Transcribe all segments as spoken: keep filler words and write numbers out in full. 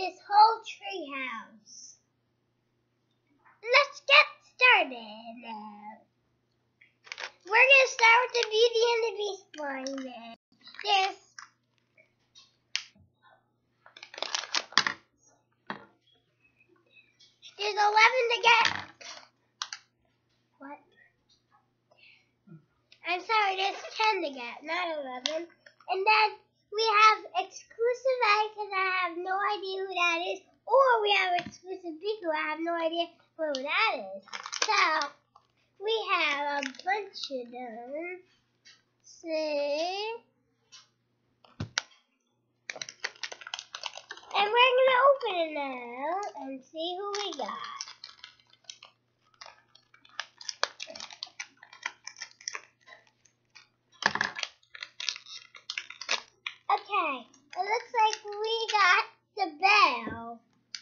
this whole tree house. Let's get started now. We're going to start with the Beauty and the Beast blind. There's There's eleven to get. What? I'm sorry, there's ten to get, not eleven. And then we have exclusive A because I have no idea who that is. Or we have exclusive B who I have no idea who that is. So, we have a bunch of them. See? And we're going to open it now and see who we got. Okay, it looks like we got the bell.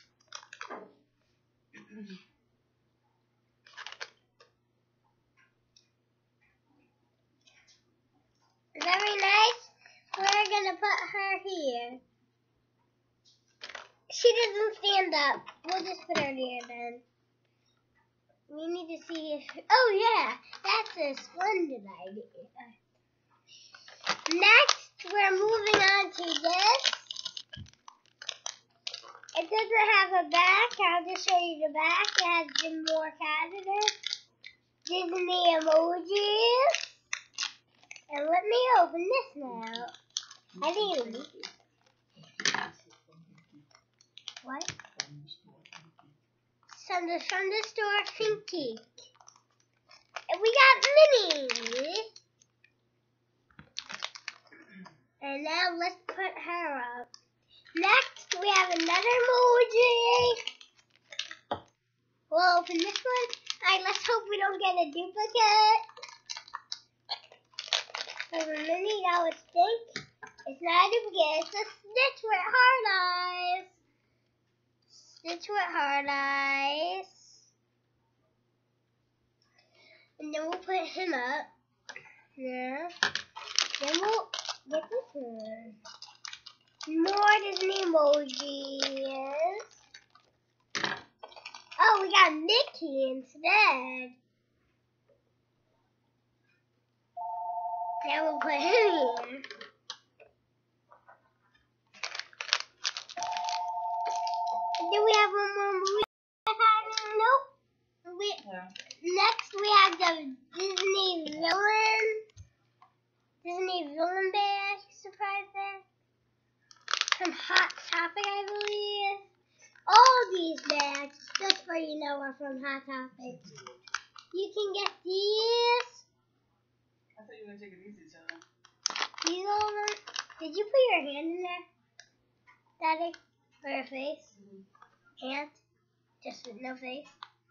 Very nice. We're going to put her here. She doesn't stand up. We'll just put her here then. We need to see if... Oh, yeah. That's a splendid idea. Next, we're moving on to this. It doesn't have a back. I'll just show you the back. It has some more characters. Disney emojis. And let me open this now. I think it What? From the, from the store, Finky. And we got Minnie. And now let's put her up. Next, we have another emoji. We'll open this one. Alright, let's hope we don't get a duplicate. For the Minnie, that was stink. It's not a duplicate. It's a Stitch with hard eyes. Stitch with hard eyes. And then we'll put him up. Yeah. Then we'll get this one. More Disney emojis. Oh, we got Mickey instead. Now we'll put him here. Do we have one more movie? Nope. We, yeah. Next, we have the Disney villain. Disney villain bag. Surprise bag. From Hot Topic, I believe. All these bags, just for you know, are from Hot Topic. You can get these. I thought you were going to take it easy, so. These all of them. Did you put your hand in there? Daddy? Or your face? Mm-hmm. Hand? Just with no face?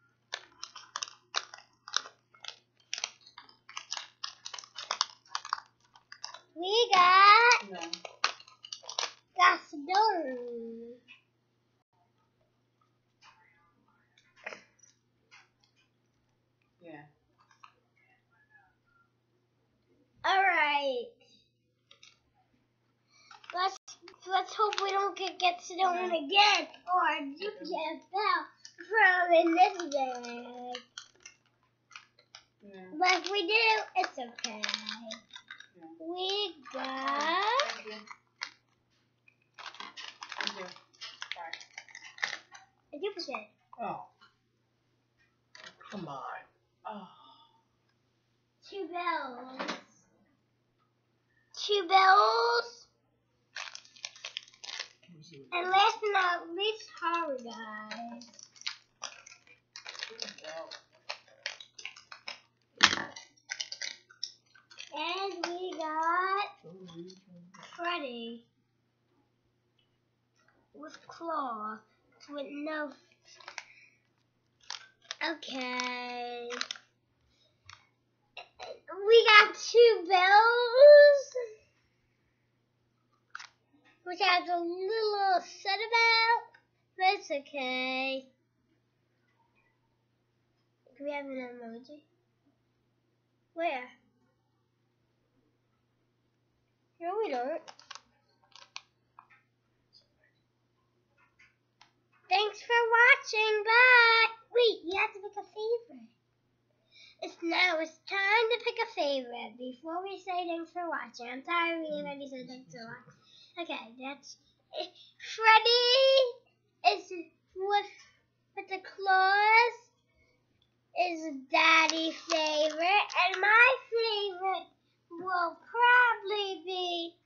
We got... No. Gaston. Yeah. Alright. Let's let's hope we don't get get stolen again or duplicate fell from in this bag. Yeah. But if we do, it's okay. Yeah. We got Thank you. Thank you. Bye. a duplicate. Oh. Come on. Oh. Two bells. Two bells. And last but not least, horror guys. And we got Freddy with claw with no. Okay. We got two bells, which I was a little upset about, but it's okay. Do we have an emoji? Where? No, we don't. Now it's time to pick a favorite before we say thanks for watching. I'm sorry we already said thanks for watching. Okay, that's it. Freddy is with with the claws is Daddy's favorite, and my favorite will probably be